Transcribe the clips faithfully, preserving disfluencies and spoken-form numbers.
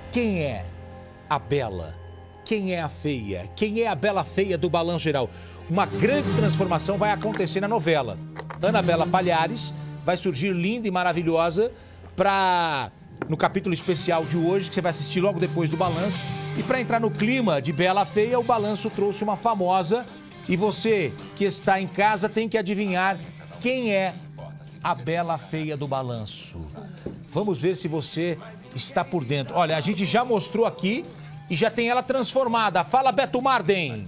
Quem é a bela? Quem é a feia? Quem é a bela feia do Balanço Geral? Uma grande transformação vai acontecer na novela. Anabela Palhares vai surgir linda e maravilhosa para no capítulo especial de hoje, que você vai assistir logo depois do Balanço. E para entrar no clima de Bela Feia, o Balanço trouxe uma famosa. E você que está em casa tem que adivinhar quem é a Bela Feia do Balanço. Vamos ver se você está por dentro. Olha, a gente já mostrou aqui e já tem ela transformada. Fala, Beto Marden.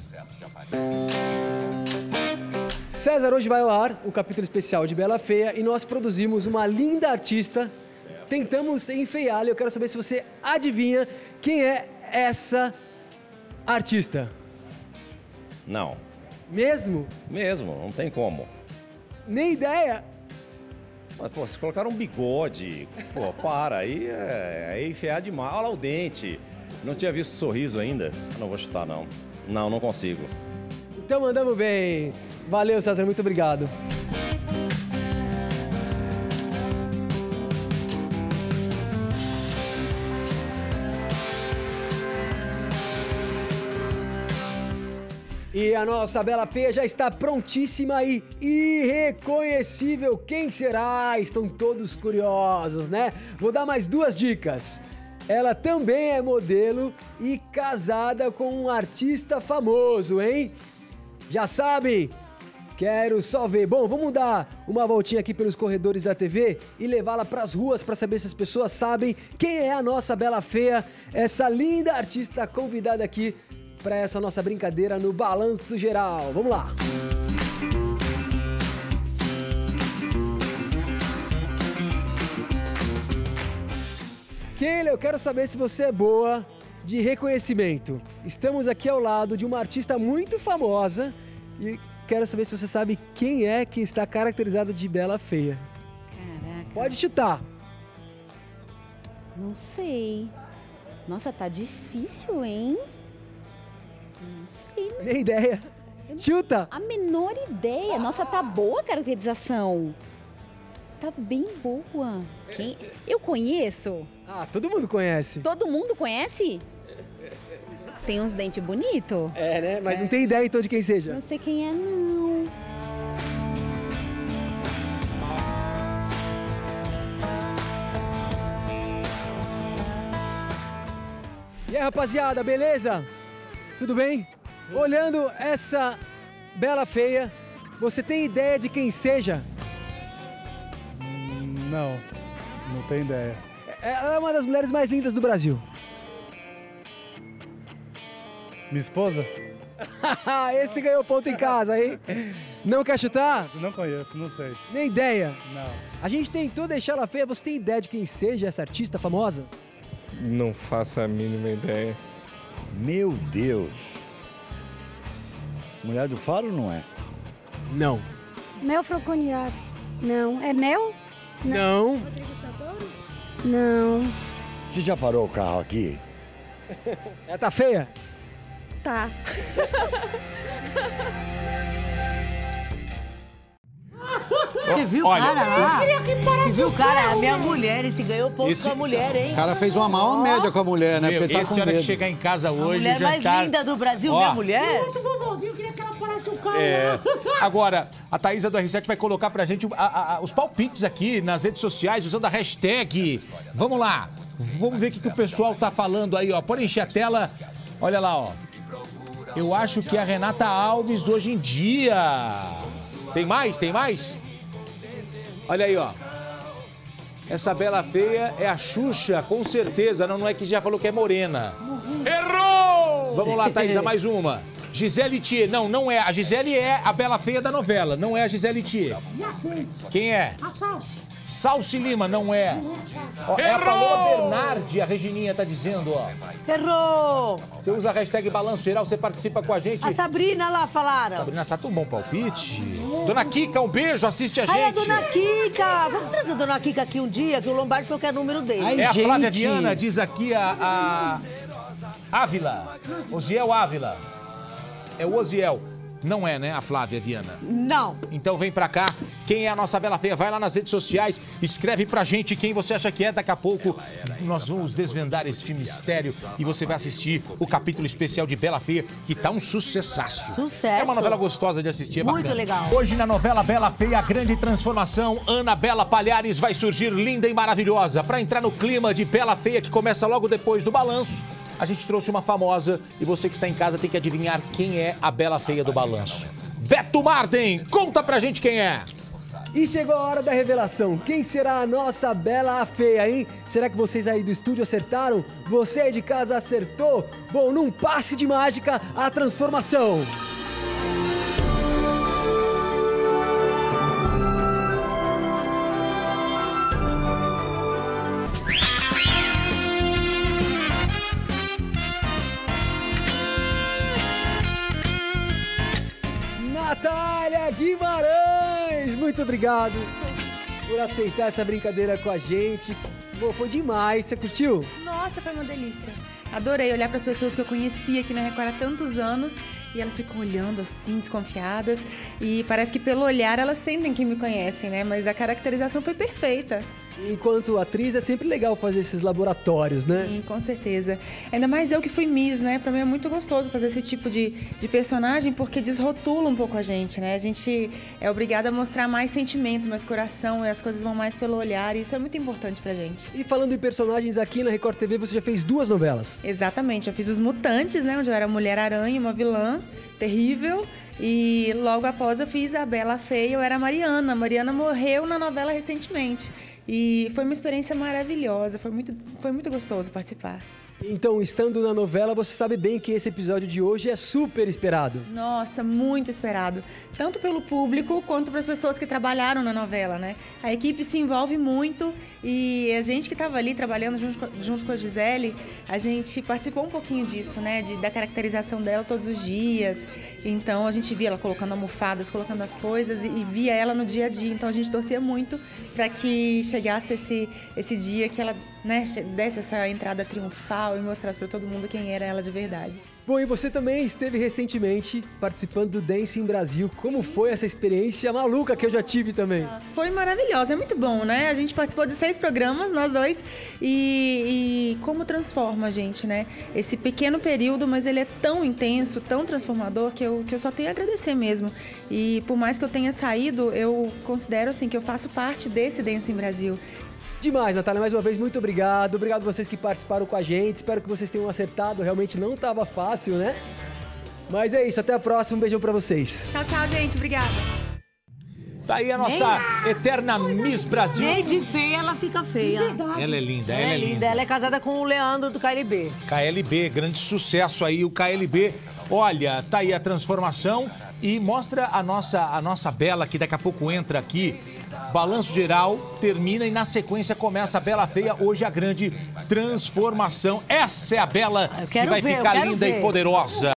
César, hoje vai ao ar o capítulo especial de Bela Feia e nós produzimos uma linda artista. Tentamos enfeiá-la e eu quero saber se você adivinha quem é essa artista. Não. Mesmo? Mesmo, não tem como. Nem ideia. Mas, pô, se colocar um bigode, pô, para, aí é, é enfiar demais. Olha lá o dente. Não tinha visto o sorriso ainda. Não vou chutar, não. Não, não consigo. Então mandamos bem. Valeu, César, muito obrigado. E a nossa Bela Feia já está prontíssima e irreconhecível. Quem será? Estão todos curiosos, né? Vou dar mais duas dicas. Ela também é modelo e casada com um artista famoso, hein? Já sabem? Quero só ver. Bom, vamos dar uma voltinha aqui pelos corredores da T V e levá-la para as ruas para saber se as pessoas sabem quem é a nossa Bela Feia, essa linda artista convidada aqui para essa nossa brincadeira no Balanço Geral. Vamos lá! Keila, eu quero saber se você é boa de reconhecimento. Estamos aqui ao lado de uma artista muito famosa e quero saber se você sabe quem é que está caracterizada de Bela Feia. Caraca. Pode chutar. Não sei. Nossa, tá difícil, hein? Não sei. Não. Nem ideia. Chuta. A menor ideia. Nossa, tá boa a caracterização. Tá bem boa. Quem? Eu conheço. Ah, todo mundo conhece. Todo mundo conhece? Tem uns dentes bonitos. É, né? Mas é. Não tem ideia então de quem seja. Não sei quem é, não. E aí, rapaziada, beleza? Tudo bem? Olhando essa Bela Feia, você tem ideia de quem seja? Não, não tenho ideia. Ela é uma das mulheres mais lindas do Brasil. Minha esposa? Esse ganhou ponto em casa, hein? Não quer chutar? Não conheço, não sei. Nem ideia? Não. A gente tentou deixar ela feia, você tem ideia de quem seja essa artista famosa? Não faço a mínima ideia. Meu Deus! Mulher do Faro não é? Não. Mel Froconiari. Não. É Mel? Não. Rodrigo Santoro? Não. Você já parou o carro aqui? Ela tá feia? Tá. Você viu o cara lá? Você viu o cara? A minha mulher, esse ganhou ponto Esse- com a mulher, hein? O cara fez uma maior média com a mulher, né? Meu, Porque tá esse com hora que medo. chegar em casa A hoje, mulher mais jantar... linda do Brasil, Ó, minha mulher. vovozinho queria que ela parasse o carro. É. Agora, a Thaísa do R sete vai colocar pra gente a- a- a- os palpites aqui nas redes sociais, usando a hashtag. Vamos lá. Vamos ver o que, que o pessoal tá falando aí, ó. Pode encher a tela. Olha lá, ó. Eu acho que é a Renata Alves do Hoje em Dia. Tem mais? Tem mais? Olha aí, ó. Essa Bela Feia é a Xuxa, com certeza. Não, não é que já falou que é morena. Errou! Vamos lá, Thaísa, mais uma. Gisele Thier. Não, não é. A Gisele é a Bela Feia da novela. Não é a Gisele Thier. Quem é? A Salsi. Salsi Lima, não é. Ó, é a Paloma Bernardi, a Regininha tá dizendo, ó. Errou! Você usa a hashtag Balanço Geral, você participa com a gente. A Sabrina lá falaram. Sabrina Sato, um bom palpite. Dona Kika, um beijo, assiste a gente. Ai, a Dona Kika. Vamos trazer a Dona Kika aqui um dia, que o Lombardi falou que é número dele. Ai, é a Flávia Viana, diz aqui a, a Ávila. Osiel Ávila. É o Osiel. Não é, né, a Flávia Viana? Não. Então vem pra cá. Quem é a nossa Bela Feia? Vai lá nas redes sociais, escreve pra gente quem você acha que é. Daqui a pouco nós vamos desvendar este mistério e você vai assistir o capítulo especial de Bela Feia, que tá um sucessaço. Sucesso. É uma novela gostosa de assistir, é Muito bacana. legal. Hoje na novela Bela Feia, a grande transformação. Ana Bela Palhares vai surgir linda e maravilhosa. Pra entrar no clima de Bela Feia, que começa logo depois do balanço, a gente trouxe uma famosa e você que está em casa tem que adivinhar quem é a Bela Feia do balanço. Beto Marden, conta pra gente quem é. E chegou a hora da revelação. Quem será a nossa Bela Feia, hein? Será que vocês aí do estúdio acertaram? Você aí de casa acertou? Bom, num passe de mágica, a transformação. Natália Guimarães, muito obrigado por aceitar essa brincadeira com a gente. Pô, foi demais, você curtiu? Nossa, foi uma delícia. Adorei olhar para as pessoas que eu conhecia aqui na Record há tantos anos e elas ficam olhando assim, desconfiadas. E parece que pelo olhar elas sentem que me conhecem, né? Mas a caracterização foi perfeita. Enquanto atriz, é sempre legal fazer esses laboratórios, né? Sim, com certeza. Ainda mais eu que fui Miss, né? Pra mim é muito gostoso fazer esse tipo de, de personagem porque desrotula um pouco a gente, né? A gente é obrigada a mostrar mais sentimento, mais coração e as coisas vão mais pelo olhar e isso é muito importante pra gente. E falando em personagens, aqui na Record T V você já fez duas novelas. Exatamente, eu fiz Os Mutantes, né? Onde eu era Mulher-Aranha, uma vilã terrível. E logo após eu fiz a Bela Feia, eu era a Mariana. A Mariana morreu na novela recentemente. E foi uma experiência maravilhosa, foi muito, foi muito gostoso participar. Então, estando na novela, você sabe bem que esse episódio de hoje é super esperado. Nossa, muito esperado. Tanto pelo público, quanto para as pessoas que trabalharam na novela, né? A equipe se envolve muito e a gente que estava ali trabalhando junto com, junto com a Gisele, a gente participou um pouquinho disso, né? De, da caracterização dela todos os dias. Então, a gente via ela colocando almofadas, colocando as coisas e, e via ela no dia a dia. Então, a gente torcia muito para que chegasse esse, esse dia que ela, né, desse essa entrada triunfal e mostrasse para todo mundo quem era ela de verdade. Bom, e você também esteve recentemente participando do Dancing Brasil. Como foi essa experiência maluca que eu já tive também? Foi maravilhosa, é muito bom, né? A gente participou de seis programas, nós dois, e, e como transforma a gente, né? Esse pequeno período, mas ele é tão intenso, tão transformador, que eu, que eu só tenho a agradecer mesmo. E por mais que eu tenha saído, eu considero assim que eu faço parte desse Dancing Brasil. Demais, Natália, mais uma vez, muito obrigado. Obrigado a vocês que participaram com a gente. Espero que vocês tenham acertado. Realmente não estava fácil, né? Mas é isso, até a próxima. Um beijão pra vocês. Tchau, tchau, gente. Obrigada. Tá aí a nossa Nem... eterna Miss Brasil. Nem de feia, ela fica feia. Ela é linda, ela, ela é linda. linda. Ela é casada com o Leandro do K L B. K L B, grande sucesso aí, o K L B. Olha, tá aí a transformação e mostra a nossa, a nossa Bela, que daqui a pouco entra aqui. Balanço geral, termina e na sequência começa a Bela Feia, hoje a grande transformação. Essa é a Bela que vai ver, ficar linda ver. e poderosa.